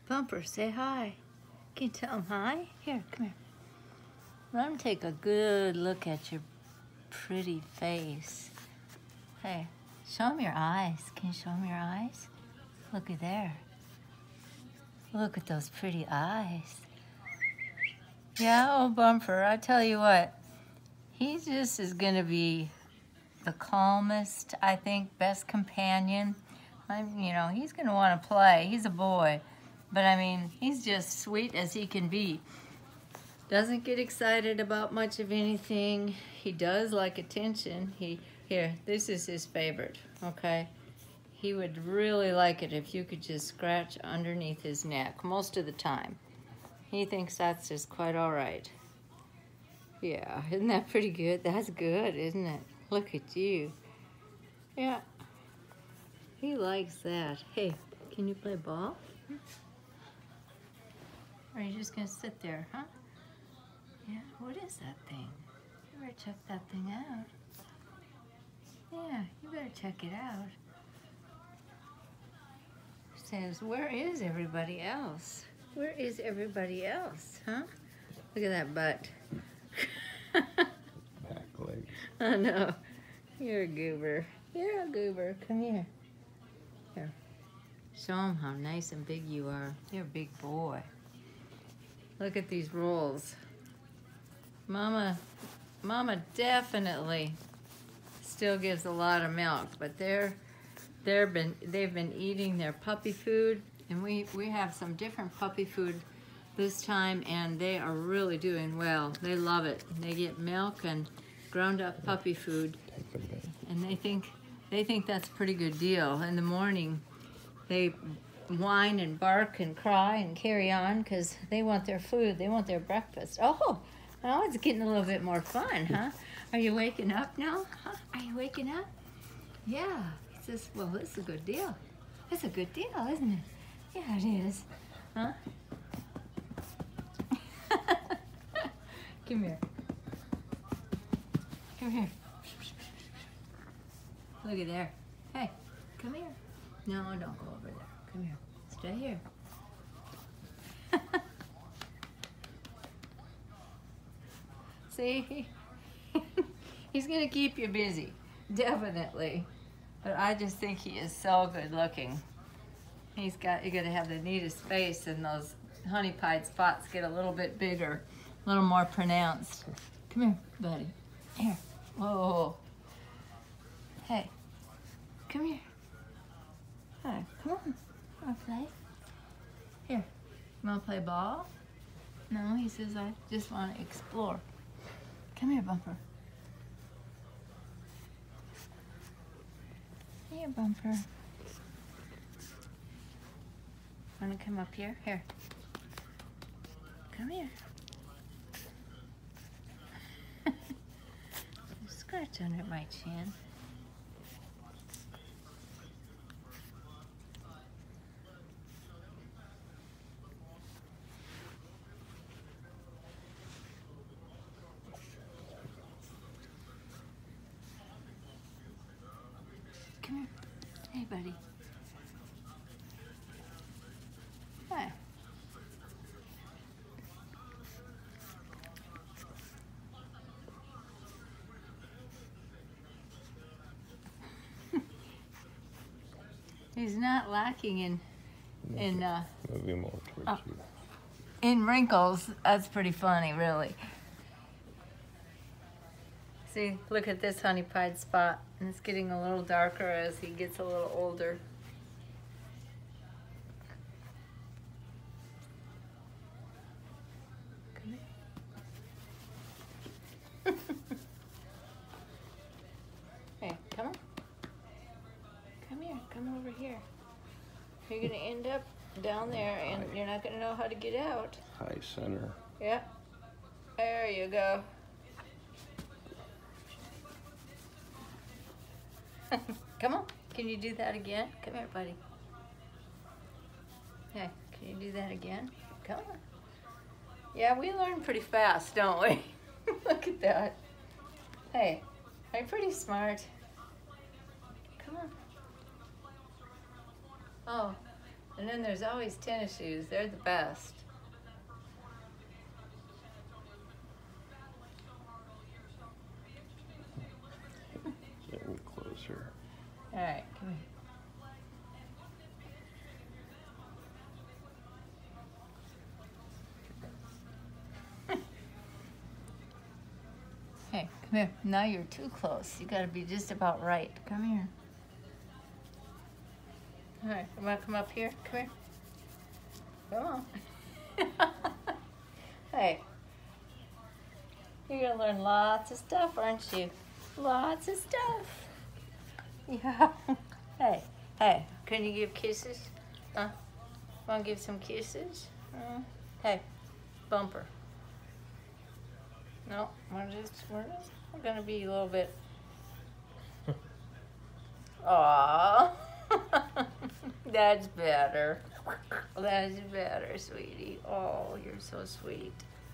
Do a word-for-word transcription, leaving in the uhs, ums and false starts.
Bumper, say hi. Can you tell him hi? Here, come here. Let him take a good look at your pretty face. Hey, show him your eyes. Can you show him your eyes? Look at there. Look at those pretty eyes. Yeah, oh Bumper, I tell you what, he just is gonna be the calmest, I think, best companion. I'm, you know, he's gonna want to play. He's a boy, but I mean, he's just sweet as he can be. Doesn't get excited about much of anything. He does like attention. He here, this is his favorite. Okay, he would really like it if you could just scratch underneath his neck most of the time. He thinks that's just quite all right. Yeah, isn't that pretty good? That's good, isn't it? Look at you. Yeah, he likes that. Hey, can you play ball? Or are you just gonna sit there, huh? Yeah, what is that thing? You better check that thing out. Yeah, you better check it out. Says, where is everybody else? Where is everybody else, huh? Look at that butt. Back legs. I know. You're a goober. You're a goober. Come here. Here. Show them how nice and big you are. You're a big boy. Look at these rolls. Mama, Mama definitely still gives a lot of milk, but they're they're been they've been eating their puppy food, and we we have some different puppy food this time, and they are really doing well. They love it. They get milk and ground up puppy food, and they think they think that's a pretty good deal. In the morning, they whine and bark and cry and carry on because they want their food. They want their breakfast. Oh, now it's getting a little bit more fun, huh? Are you waking up now? Huh? Are you waking up? Yeah. He says, well, this is a good deal. It's a good deal, isn't it? Yeah, it is. Huh? Come here. Come here. Look at there. Hey, come here. No, don't go over there. Come here. Stay here. See? He's going to keep you busy. Definitely. But I just think he is so good looking. He's got, you're going to have the neatest face, and those honey pied spots get a little bit bigger, a little more pronounced. Come here, buddy. Here. Whoa. Hey. Come here. Hi. Come on. Want to play? Here. You want to play ball? No, he says, I just want to explore. Come here, Bumper. Here, Bumper. Want to come up here? Here. Come here. Scratch under my chin. Come here. Hey, buddy. Hi. He's not lacking in in uh, Maybe more towards uh, you. in wrinkles. That's pretty funny, really. See, look at this honey pied spot, and it's getting a little darker as he gets a little older. Come here. Hey, come on. Come here, come over here. You're gonna end up down there, and you're not gonna know how to get out. High center. Yeah. There you go. Come on. Can you do that again? Come here, buddy. Hey, can you do that again? Come on. Yeah, we learn pretty fast, don't we? Look at that. Hey, are you pretty smart? Come on. Oh, And then there's always tennis shoes. They're the best. Getting closer. All right, come here. Hey, come here. Now you're too close. You got to be just about right. Come here. All right, you want to come up here? Come here. Come on. Hey, you're going to learn lots of stuff, aren't you? Lots of stuff. Yeah. Hey, hey, can you give kisses? Huh? Want to give some kisses? Uh, hey, bumper. No, we're just, we're just, we're gonna be a little bit. Aww. That's better. That's better, sweetie. Oh, you're so sweet.